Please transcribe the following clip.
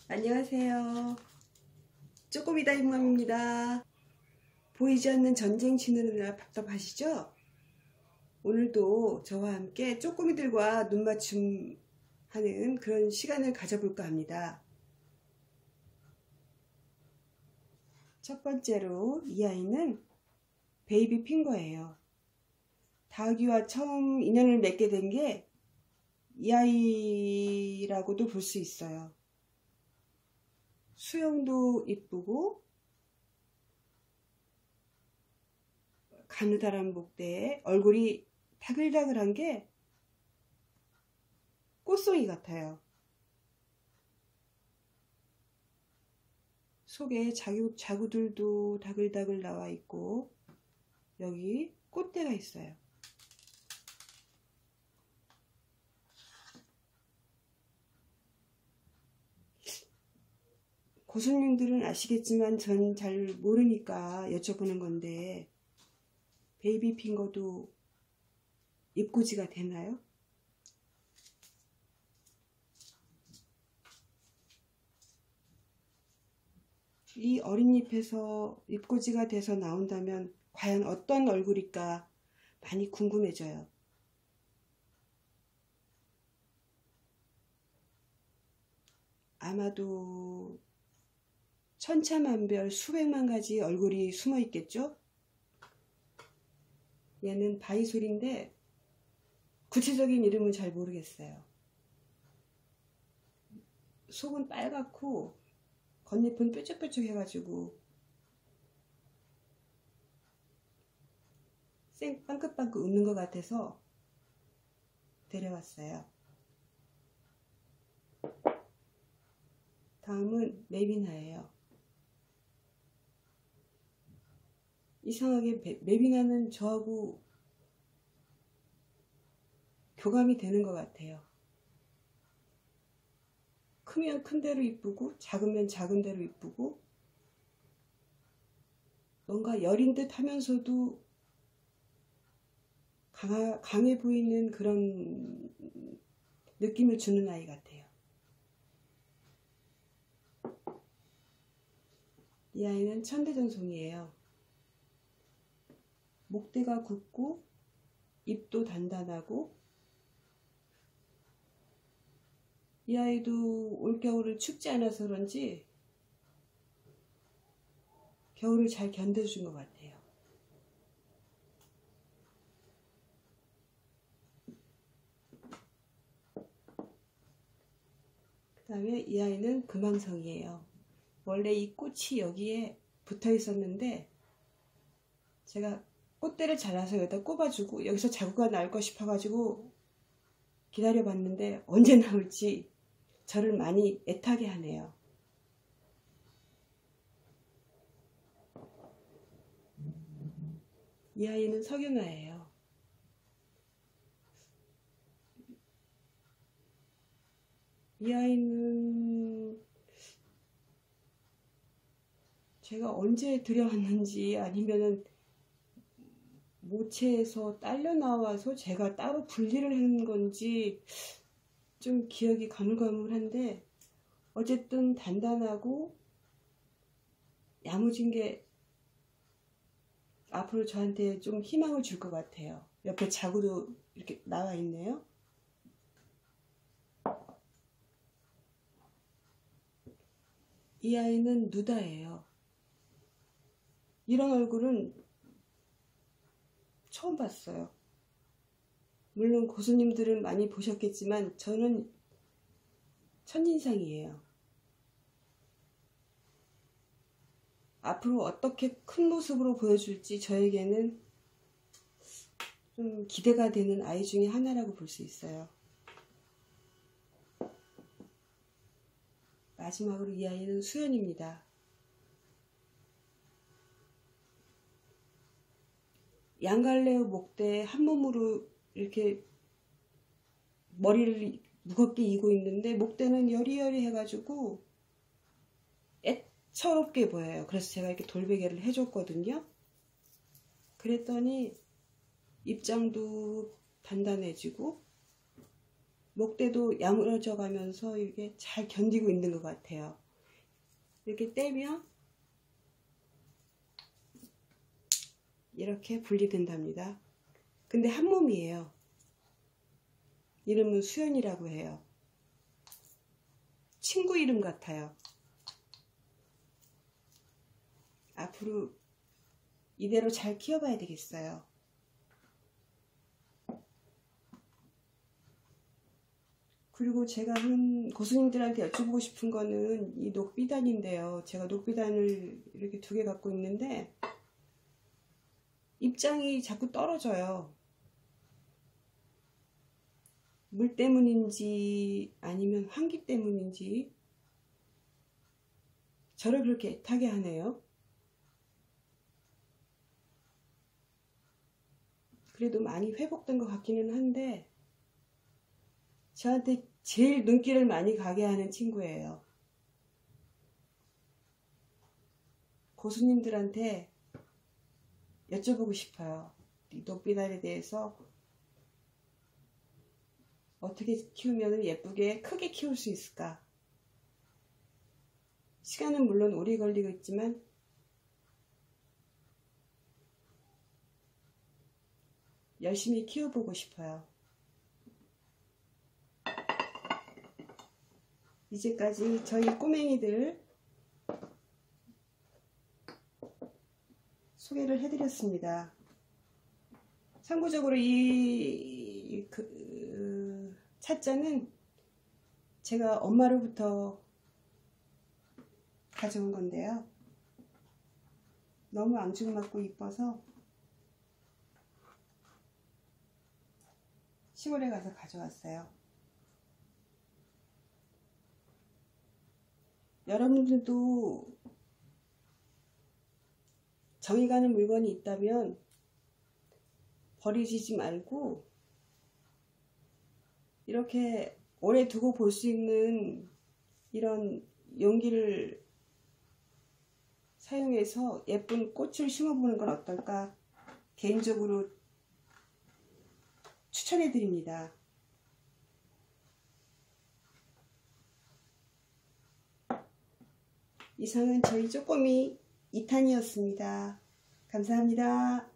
안녕하세요. 쪼꼬미다 임맘입니다. 보이지 않는 전쟁 치느라 답답하시죠? 오늘도 저와 함께 쪼꼬미들과 눈맞춤 하는 그런 시간을 가져볼까 합니다. 첫 번째로 이 아이는 베이비 핑거예요. 다육이와 처음 인연을 맺게 된 게 이 아이라고도 볼 수 있어요. 수영도 이쁘고 가느다란 목대에 얼굴이 다글다글한 게 꽃송이 같아요. 속에 자구들도 다글다글 나와 있고 여기 꽃대가 있어요. 고수님들은 아시겠지만 전 잘 모르니까 여쭤보는 건데 베이비 핑거도 입꼬지가 되나요? 이 어린 잎에서 입꼬지가 돼서 나온다면 과연 어떤 얼굴일까 많이 궁금해져요. 아마도 천차만별 수백만 가지 얼굴이 숨어 있겠죠? 얘는 바이솔인데 구체적인 이름은 잘 모르겠어요. 속은 빨갛고 겉잎은 뾰족뾰족 해가지고 빵긋빵긋 웃는 것 같아서 데려왔어요. 다음은 메비나예요. 이상하게 메비나는 저하고 교감이 되는 것 같아요. 크면 큰 대로 이쁘고 작으면 작은 대로 이쁘고 뭔가 여린 듯 하면서도 강해 보이는 그런 느낌을 주는 아이 같아요. 이 아이는 천대전송이에요. 목대가 굵고 입도 단단하고 이 아이도 올겨울을 춥지 않아서 그런지 겨울을 잘 견뎌준 것 같아요. 그 다음에 이 아이는 금황성이에요. 원래 이 꽃이 여기에 붙어 있었는데 제가 꽃대를 잘라서 여기다 꼽아주고 여기서 자구가 나올까 싶어가지고 기다려봤는데 언제 나올지 저를 많이 애타게 하네요. 이 아이는 석유나예요. 이 아이는 제가 언제 들여왔는지 아니면은 모체에서 딸려 나와서 제가 따로 분리를 한 건지 좀 기억이 가물가물한데 어쨌든 단단하고 야무진 게 앞으로 저한테 좀 희망을 줄 것 같아요. 옆에 자구도 이렇게 나와 있네요. 이 아이는 누다예요. 이런 얼굴은 처음 봤어요. 물론 고수님들은 많이 보셨겠지만 저는 첫인상이에요. 앞으로 어떻게 큰 모습으로 보여줄지 저에게는 좀 기대가 되는 아이 중에 하나라고 볼 수 있어요. 마지막으로 이 아이는 수연입니다. 양갈래의 목대에 한 몸으로 이렇게 머리를 무겁게 이고 있는데 목대는 여리여리 해가지고 애처롭게 보여요. 그래서 제가 이렇게 돌베개를 해줬거든요. 그랬더니 입장도 단단해지고 목대도 야무러져 가면서 이렇게 잘 견디고 있는 것 같아요. 이렇게 떼면 이렇게 분리된답니다. 근데 한 몸이에요. 이름은 수연이라고 해요. 친구 이름 같아요. 앞으로 이대로 잘 키워봐야 되겠어요. 그리고 제가 고수님들한테 여쭤보고 싶은 거는 이 녹비단인데요. 제가 녹비단을 이렇게 2개 갖고 있는데 입장이 자꾸 떨어져요. 물 때문인지 아니면 환기 때문인지 저를 그렇게 애타게 하네요. 그래도 많이 회복된 것 같기는 한데 저한테 제일 눈길을 많이 가게 하는 친구예요. 고수님들한테 여쭤보고 싶어요. 이 녹비단에 대해서 어떻게 키우면 예쁘게 크게 키울 수 있을까? 시간은 물론 오래 걸리겠지만 열심히 키워보고 싶어요. 이제까지 저희 꼬맹이들 소개를 해드렸습니다. 참고적으로 이 찻잔은 제가 엄마로부터 가져온 건데요. 너무 앙증맞고 이뻐서 시골에 가서 가져왔어요. 여러분들도 정이 가는 물건이 있다면 버리지 말고 이렇게 오래 두고 볼 수 있는 이런 용기를 사용해서 예쁜 꽃을 심어보는 건 어떨까 개인적으로 추천해 드립니다. 이상은 저희 쪼꼬미 2탄이었습니다. 감사합니다.